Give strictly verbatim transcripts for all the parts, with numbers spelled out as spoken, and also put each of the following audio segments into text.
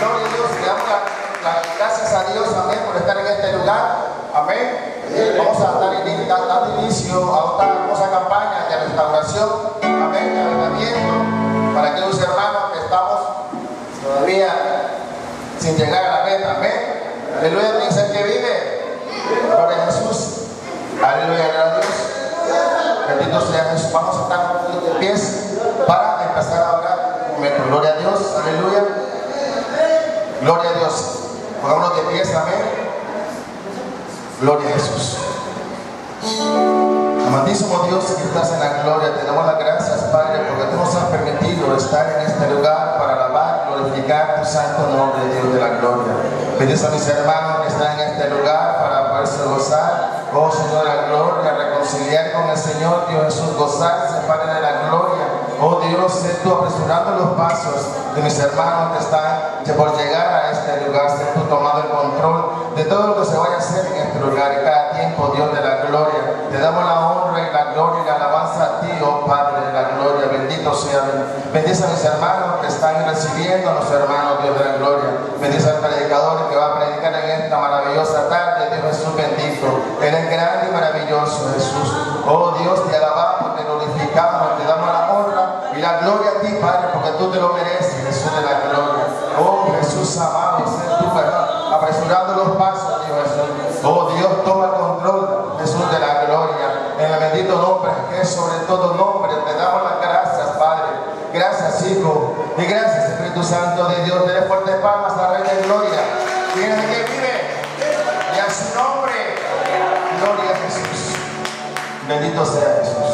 gloria a Dios, le damos la, la, gracias a Dios, amén, por estar en este lugar, amén. Vamos a dar, dar, dar inicio a esta hermosa campaña de restauración, amén, de avivamiento, para aquellos hermanos que estamos todavía sin llegar a la meta, amén. Aleluya, ¿quién es el que vive? Gloria a Jesús, aleluya, gloria a Dios. Bendito sea Jesús. Vamos a estar de pies para empezar a orar. Gloria a Dios, aleluya. Gloria a Dios. Pongámonos de pies, amén. Gloria a Jesús. Amantísimo Dios que estás en la gloria, te damos las gracias, Padre, porque tú nos has permitido estar en este lugar para alabar, glorificar tu santo nombre, Dios de la gloria. Bendice a mis hermanos que están en este lugar para poderse gozar, oh Señor de la gloria, reconciliar con el Señor, Dios Jesús, gozarse, Padre de la gloria. Oh Dios, sé tú apresurando los pasos de mis hermanos que están que por llegar a este lugar, sé tú tomando el control de todo lo que se vaya a hacer en este lugar y cada tiempo, Dios de la gloria. Te damos la honra y la gloria y la alabanza a ti, oh Padre de la gloria. Bendito sea. Bendice a mis hermanos que están recibiendo a los hermanos, Dios de la gloria. Bendice al predicador que va a predicar en esta maravillosa tarde, Dios Jesús bendito. Eres grande y maravilloso, Jesús. Oh Dios, te alabamos, te glorificamos, te damos la honra y la gloria a ti, Padre, porque tú te lo mereces, Jesús de la gloria. Oh Jesús amado, sé tú, ¿verdad? Apresurando los pasos, Dios Jesús. Oh Dios, toma el control, Jesús de la gloria. En el bendito nombre que es sobre todo nombre, te damos las gracias, Padre. Gracias, Hijo. Y gracias, Espíritu Santo de Dios. Dele fuertes palmas a la Reina de Gloria. ¿Quién es el que vive? Y a su nombre. Gloria a Jesús. Bendito sea Jesús.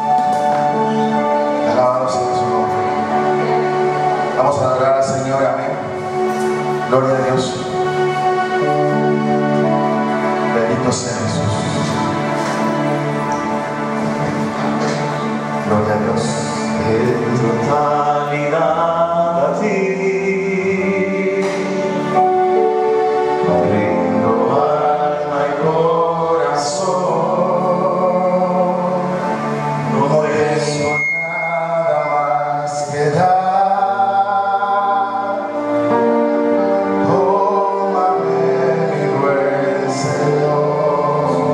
Alabamos en su nombre. Vamos a adorar al Señor, amén. Gloria a Dios. Bendito sea Jesús. Gloria a Dios. En totalidad a ti brindo alma y corazón. No tengo nada más que dar. Tómame, mi buen Señor.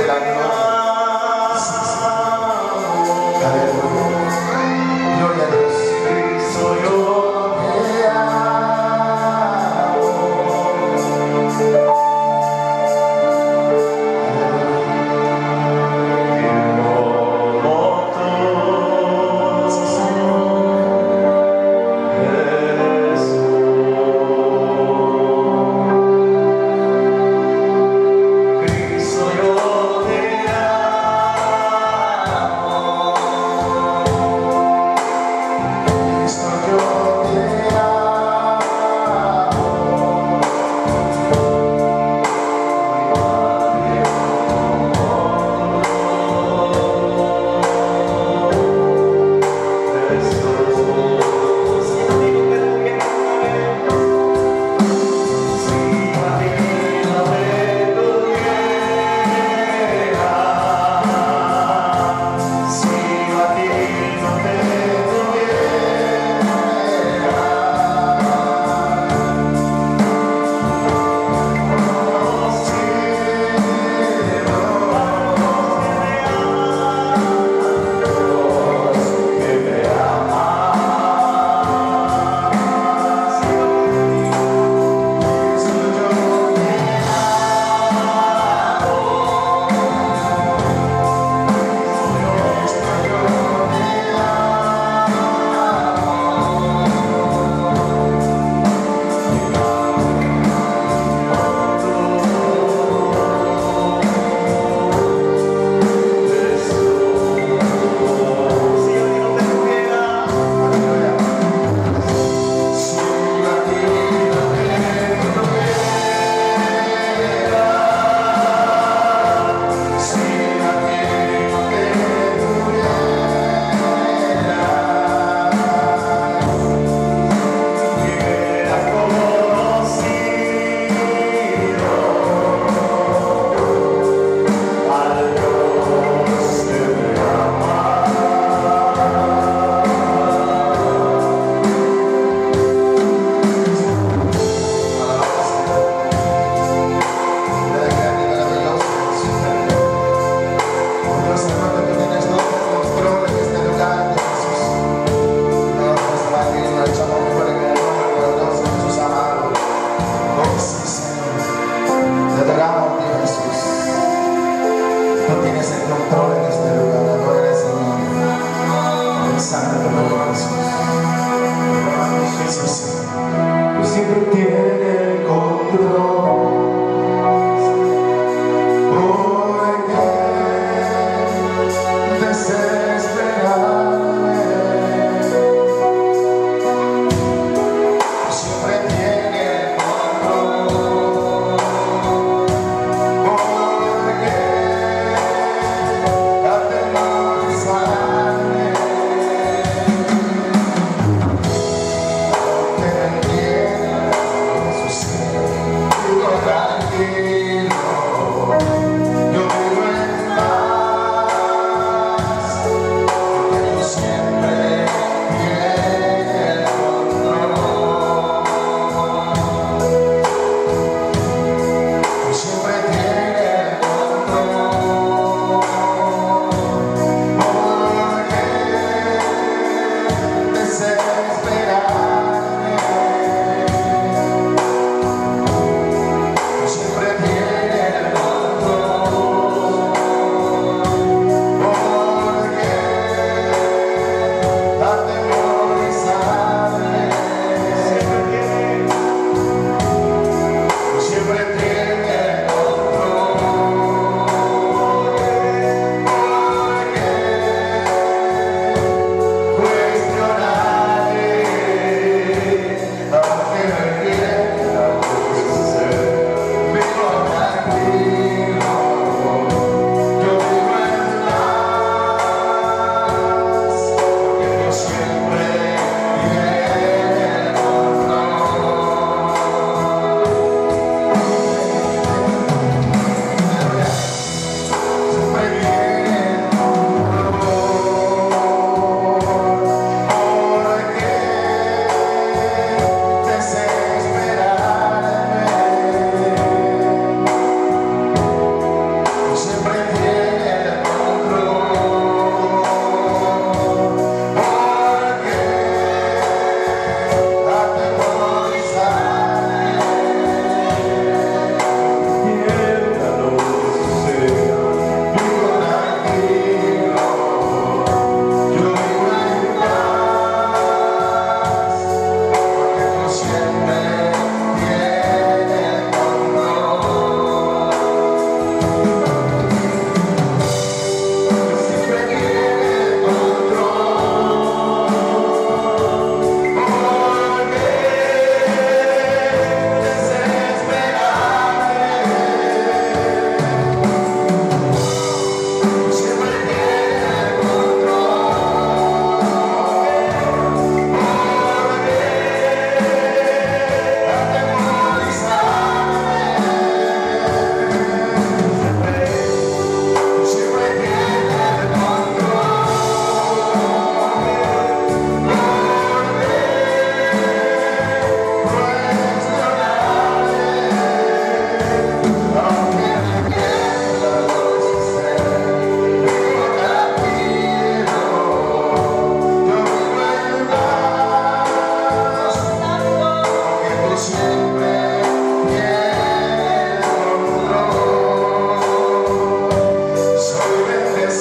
la gloria. Sí, sí. Aleluya. Gloria a Dios. Cristo, yo te amo. Como tú, Jesús. Cristo, yo te amo. Cristo, yo te amo. Siempre tiene el control. ¿Por qué desesperarme? Siempre tiene el control. ¿Por qué atemorizarme? Que me entienda, Jesús.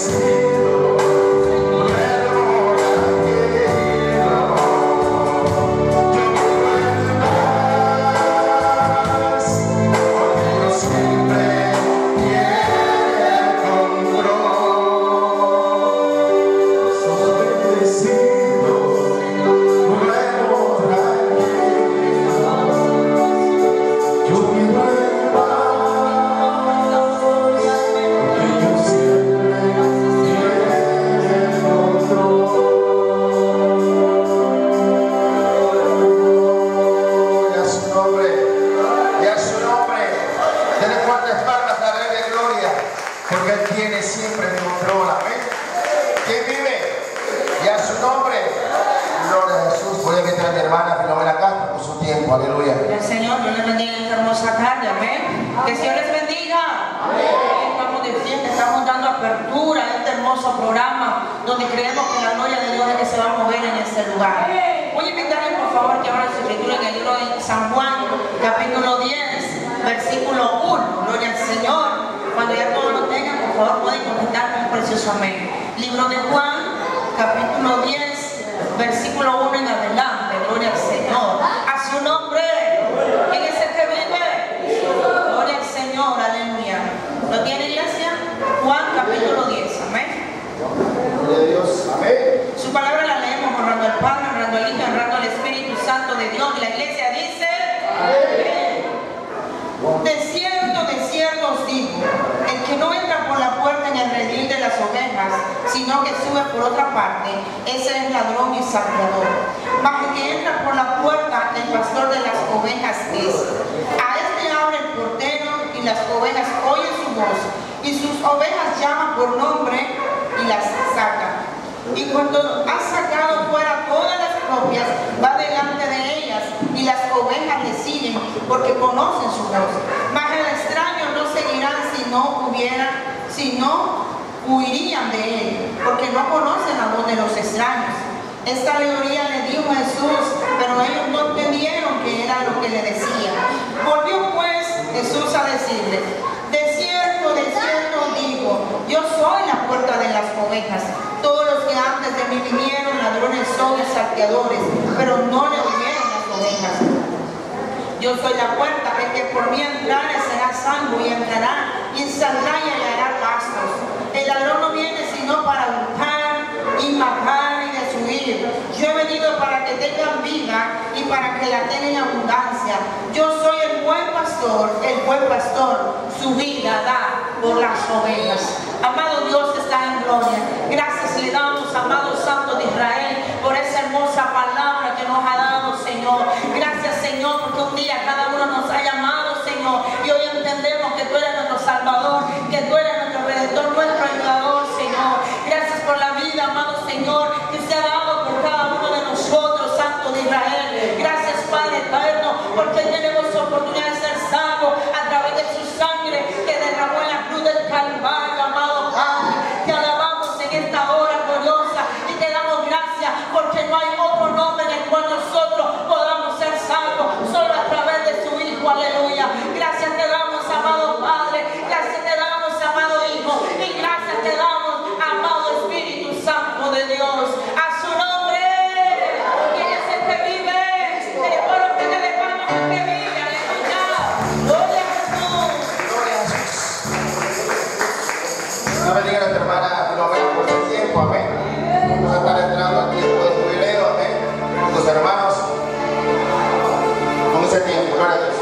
Hermanos, con ese tiempo, gloria a Dios.